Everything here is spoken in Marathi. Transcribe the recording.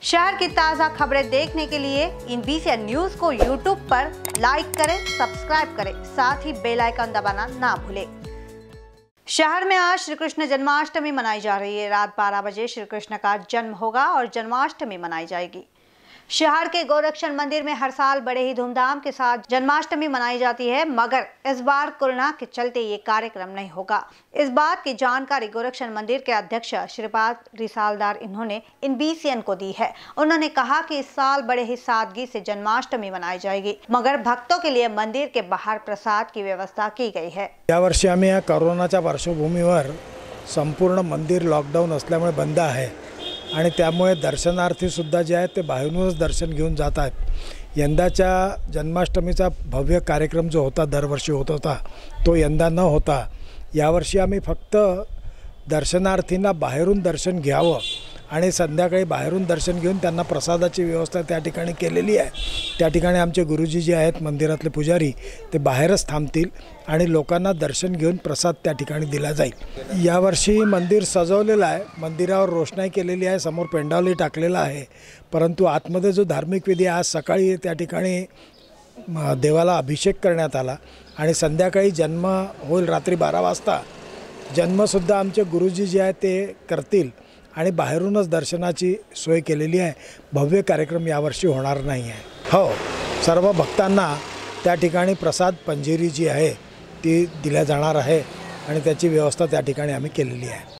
शहर की ताज़ा खबरें देखने के लिए INBCN न्यूज़ को YouTube पर लाइक करें, सब्सक्राइब करें, साथ ही बेल आइकन दबाना ना भूलें। शहर में आज श्री कृष्ण जन्माष्टमी मनाई जा रही है। रात 12 बजे श्री कृष्ण का जन्म होगा और जन्माष्टमी मनाई जाएगी। शहर के गोरक्षण मंदिर में हर साल बड़े ही धूमधाम के साथ जन्माष्टमी मनाई जाती है, मगर इस बार कोरोना के चलते ये कार्यक्रम नहीं होगा। इस बात की जानकारी गोरक्षण मंदिर के अध्यक्ष श्रीपाद रिसालदार इन्होंने INBCN को दी है। उन्होंने कहा कि इस साल बड़े ही सादगी से जन्माष्टमी मनाई जाएगी, मगर भक्तों के लिए मंदिर के बाहर प्रसाद की व्यवस्था की गई है। या वर्षी आम्ही या कोरोनाच्या पार्श्वभूमीवर संपूर्ण मंदिर लॉकडाऊन असल्यामुळे बंद आहे आणि त्यामुळे दर्शनार्थी सुद्धा जे आहेत ते बाहेरूनच दर्शन घेऊन जात आहेत। यंदाच्या जन्माष्टमीचा भव्य कार्यक्रम जो होता दरवर्षी होत होता तो यंदा न होता यावर्षी आम्ही फक्त दर्शनार्थींना बाहेरून दर्शन घ्यावं आणि संध्याकाळी बाहेरून दर्शन घेऊन त्यांना प्रसादाची व्यवस्था त्या ठिकाणी केलेली आहे। त्या ठिकाणी आमचे गुरुजी जे आहेत मंदिरातले पुजारी ते बाहेरच थांबतील आणि लोकांना दर्शन घेऊन प्रसाद त्या ठिकाणी दिला जाईल। यावर्षी मंदिर सजवलेलं आहे, मंदिरावर रोषणाई केलेली आहे, समोर पेंडॉलही टाकलेला आहे, परंतु आतमध्ये जो धार्मिक विधी आज सकाळी त्या ठिकाणी देवाला अभिषेक करण्यात आला आणि संध्याकाळी जन्म होईल रात्री 12 वाजता। जन्मसुद्धा आमचे गुरुजी जे आहेत ते करतील आणि बाहेरूनच दर्शनाची सोय केलेली आहे। भव्य कार्यक्रम यावर्षी होणार नाही आहे। हो, सर्व भक्तांना त्या ठिकाणी प्रसाद पंजिरी जी आहे ती दिल्या जाणार आहे आणि त्याची व्यवस्था त्या ठिकाणी आम्ही केलेली आहे।